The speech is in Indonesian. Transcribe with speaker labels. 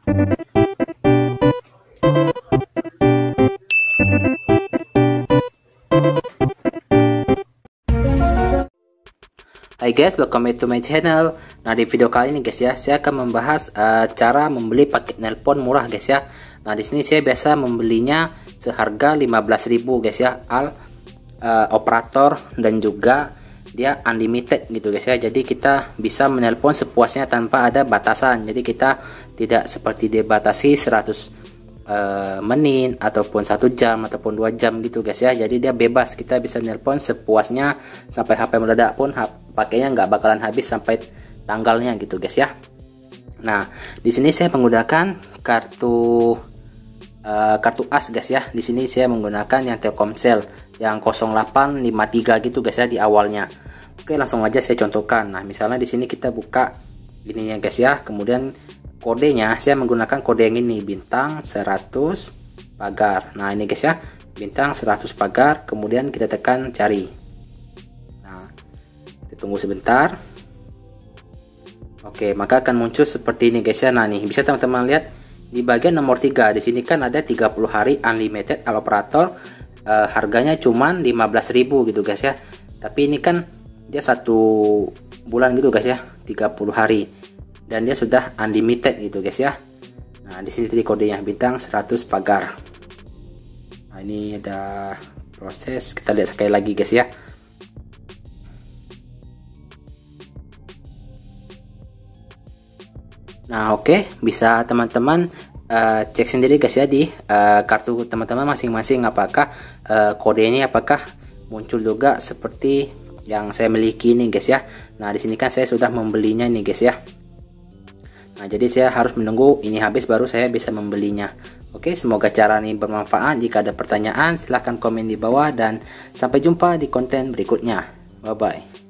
Speaker 1: Hai guys, welcome back to my channel. Nah, di video kali ini guys ya, saya akan membahas cara membeli paket nelpon murah guys ya. Nah, di sini saya biasa membelinya seharga 15.000 guys ya, operator, dan juga dia unlimited gitu guys ya. Jadi kita bisa menelpon sepuasnya tanpa ada batasan. Jadi kita tidak seperti dibatasi 100 menit ataupun 1 jam ataupun 2 jam gitu guys ya. Jadi dia bebas, kita bisa nelpon sepuasnya sampai HP meledak pun pakainya nggak bakalan habis sampai tanggalnya gitu guys ya. Nah, di sini saya menggunakan kartu as guys ya. Di sini saya menggunakan yang Telkomsel yang 0853 gitu guys ya di awalnya. Oke, langsung aja saya contohkan. Nah, misalnya di sini kita buka ininya guys ya. Kemudian kodenya saya menggunakan kode yang ini, bintang 100 pagar. Nah, ini guys ya, bintang 100 pagar, kemudian kita tekan cari. Nah, kita tunggu sebentar. Oke, maka akan muncul seperti ini guys ya. Nah, nih bisa teman-teman lihat di bagian nomor 3 di sini kan ada 30 hari unlimited all operator, harganya cuman 15.000 gitu guys ya. Tapi ini kan dia 1 bulan gitu guys ya, 30 hari. Dan dia sudah unlimited gitu guys ya. Nah, di sini tadi kodenya bintang 100 pagar. Nah, ini ada proses, kita lihat sekali lagi guys ya. Nah, oke, bisa teman-teman cek sendiri guys ya di kartu teman-teman masing-masing, apakah kodenya apakah muncul juga seperti yang saya miliki ini guys ya. Nah, di sini kan saya sudah membelinya nih guys ya. Nah, jadi saya harus menunggu ini habis baru saya bisa membelinya. Oke, semoga cara ini bermanfaat. Jika ada pertanyaan silahkan komen di bawah, dan sampai jumpa di konten berikutnya. Bye bye.